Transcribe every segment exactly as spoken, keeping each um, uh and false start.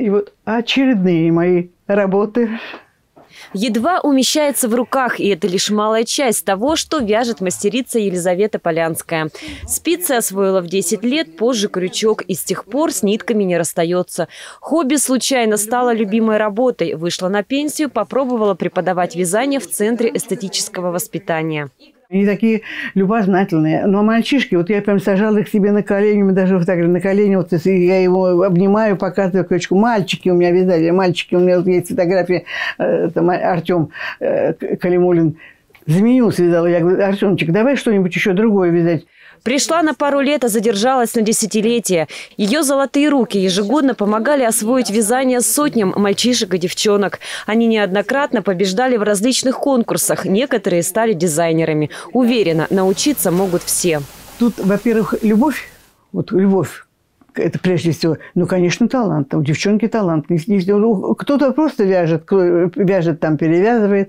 И вот очередные мои работы. Едва умещается в руках, и это лишь малая часть того, что вяжет мастерица Елизавета Полянская. Спицы освоила в десять лет, позже крючок, и с тех пор с нитками не расстается. Хобби случайно стало любимой работой. Вышла на пенсию, попробовала преподавать вязание в Центре эстетического воспитания. Они такие любознательные. Но мальчишки, вот я прям сажала их себе на колени, даже вот так же на колени, вот я его обнимаю, показываю крючку. Мальчики у меня вязали, мальчики, у меня вот есть фотографии, там Артем Калимулин. Заменил, связала. Я говорю: Артемчик, давай что-нибудь еще другое вязать. Пришла на пару лет, а задержалась на десятилетие. Ее золотые руки ежегодно помогали освоить вязание сотням мальчишек и девчонок. Они неоднократно побеждали в различных конкурсах. Некоторые стали дизайнерами. Уверена, научиться могут все. Тут, во-первых, любовь. Вот любовь. Это прежде всего, ну, конечно, талант. У девчонки талант. Кто-то просто вяжет, вяжет там, перевязывает.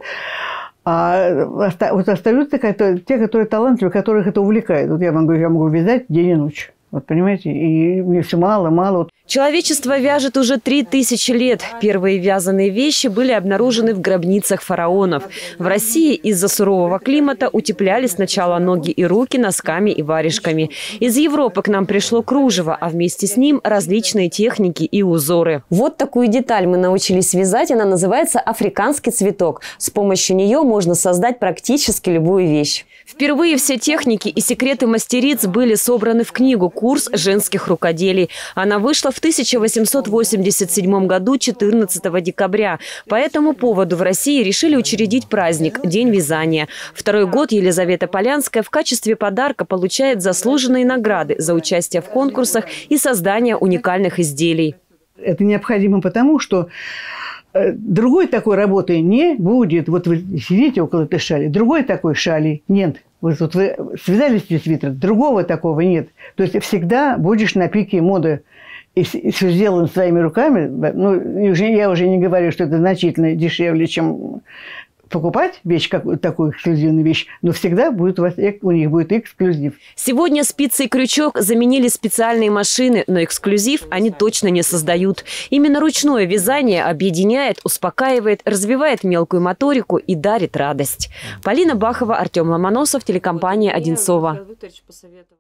А вот остаются те, которые талантливые, которых это увлекает. Вот я могу, я могу вязать день и ночь. Вот понимаете, и мне все мало, мало. Человечество вяжет уже три тысячи лет. Первые вязаные вещи были обнаружены в гробницах фараонов. В России из-за сурового климата утепляли сначала ноги и руки носками и варежками. Из Европы к нам пришло кружево, а вместе с ним различные техники и узоры. Вот такую деталь мы научились вязать. Она называется африканский цветок. С помощью нее можно создать практически любую вещь. Впервые все техники и секреты мастериц были собраны в книгу «Курс женских рукоделий». Она вышла в тысяча восемьсот восемьдесят седьмом году, четырнадцатого декабря. По этому поводу в России решили учредить праздник – День вязания. Второй год Елизавета Полянская в качестве подарка получает заслуженные награды за участие в конкурсах и создание уникальных изделий. Это необходимо потому, что другой такой работы не будет. Вот вы сидите около этой шали, другой такой шали нет. Вот, вот вы связали себе свитер, другого такого нет. То есть всегда будешь на пике моды. И все сделано своими руками. Ну, я уже не говорю, что это значительно дешевле, чем покупать вещь, какую такую эксклюзивную вещь, но всегда будет у вас, у них будет эксклюзив. Сегодня спицы и крючок заменили специальные машины, но эксклюзив они точно не создают. Именно ручное вязание объединяет, успокаивает, развивает мелкую моторику и дарит радость. Полина Бахова, Артем Ломоносов, телекомпания «Одинцово».